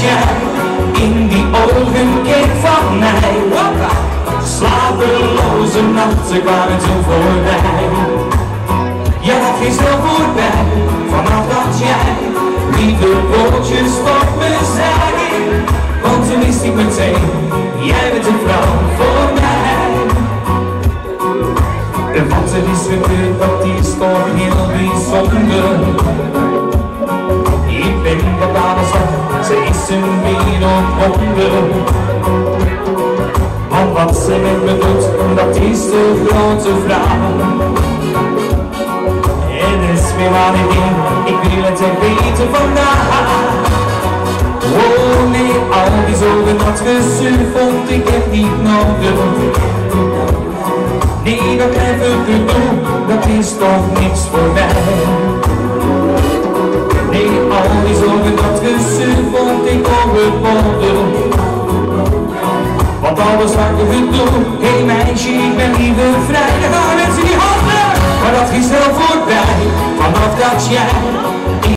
jij in die ogen keek van mij. Slapeloze nachten kwamen toen voorbij. Ja, dat ging snel voorbij, vanaf dat jij lieve woordjes tot me zei. Want toen wist ik meteen, jij bent een vrouw voor mij. En wat er is gebeurd, dat is toch heel bijzonder. Ik ben wat alles wat, ze is een wereldwonder. Want wat ze met me doet, dat is de grote vraag. En is weer waar ik in, ik wil het echt weten vandaag. Oh nee, al die zorgen, dat gezuur vond ik echt niet nodig. Nee, dat even gedoe, dat is toch niks voor mij. Nee, al die zorgen, dat gezuur vond ik overbodig. Want alles wat je gedoe, hé meisje, ik ben liever vrij. Dan gaan we mensen die handen, maar dat ging snel voorbij. Vanaf dat jij